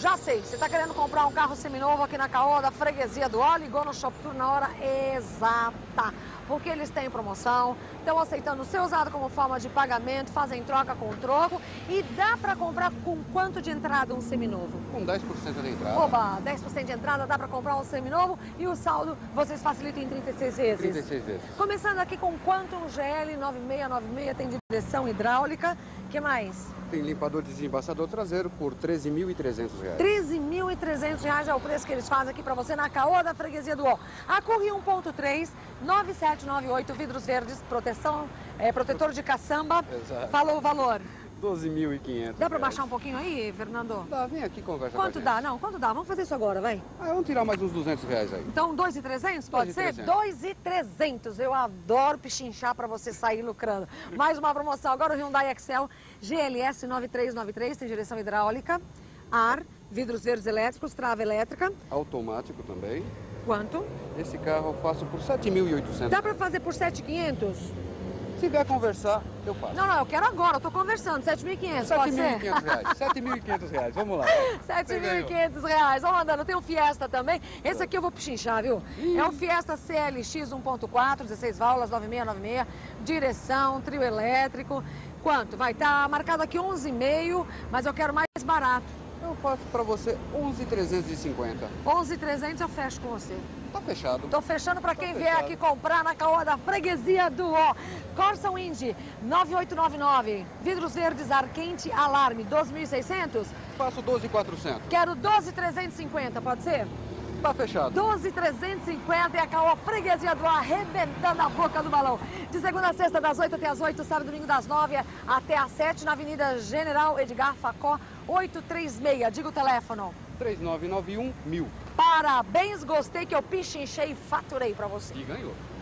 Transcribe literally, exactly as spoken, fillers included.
Já sei, você está querendo comprar um carro seminovo aqui na Caoa da Freguesia do Ó, ligou no Shoptour na hora exata. Porque eles têm promoção, estão aceitando o seu usado como forma de pagamento, fazem troca com troco e dá para comprar com quanto de entrada um seminovo? Com dez por cento de entrada. Oba, dez por cento de entrada dá para comprar um seminovo e o saldo vocês facilitam em trinta e seis vezes. trinta e seis vezes. Começando aqui com quanto um G L nove seis nove seis tem direção hidráulica, que mais? Tem limpador de desembaçador traseiro por treze mil e trezentos reais. treze mil e trezentos reais é o preço que eles fazem aqui para você na Caoa da Freguesia do Ó. A Corre um ponto três, nove sete nove oito, vidros verdes, proteção, é, protetor de caçamba. Exato. Falou o valor. doze mil e quinhentos. Dá para baixar um pouquinho aí, Fernando? Dá, vem aqui conversa Quanto com a dá? gente. Não, quanto dá? Vamos fazer isso agora, vai. Ah, vamos tirar mais uns duzentos reais aí. Então, dois mil e trezentos, pode dois mil e ser? trezentos. dois mil e trezentos. Eu adoro pichinchar para você sair lucrando. Mais uma promoção. Agora o Hyundai Excel G L S nove três nove três, tem direção hidráulica, ar, vidros verdes elétricos, trava elétrica. Automático também. Quanto? Esse carro eu faço por sete mil e oitocentos. Dá para fazer por sete mil e quinhentos? Se vier conversar, eu faço. Não, não, eu quero agora. Eu tô conversando. sete mil e quinhentos, pode sete mil e ser? quinhentos reais. sete mil e quinhentos reais. Vamos lá. sete mil e quinhentos reais. Vamos andando. Tem um Fiesta também. Esse aqui eu vou pichinchar, viu? Ih. É um Fiesta C L X um ponto quatro, dezesseis válvulas, nove seis nove seis. Direção, trio elétrico. Quanto? Vai estar marcado aqui onze e meio, mas eu quero mais barato. Eu faço pra você onze mil trezentos e cinquenta. onze mil e trezentos eu fecho com você. Tá fechado. Tô fechando para quem Tá vier fechado. aqui comprar na Caoa da Freguesia do Ó. Corsa Wind nove oito nove nove. Vidros verdes, ar quente, alarme, doze mil e seiscentos. Faço doze mil e quatrocentos. Quero doze mil trezentos e cinquenta, pode ser? Tá fechado. doze mil trezentos e cinquenta e a Caoa Freguesia do Ó arrebentando a boca do balão. De segunda a sexta, das oito até as oito, sábado e domingo das nove até as sete, na Avenida General Edgar Facó, oitocentos e trinta e seis. Diga o teléfono. três nove nove um mil. Parabéns, gostei que eu pichinchei e faturei para você. E ganhou.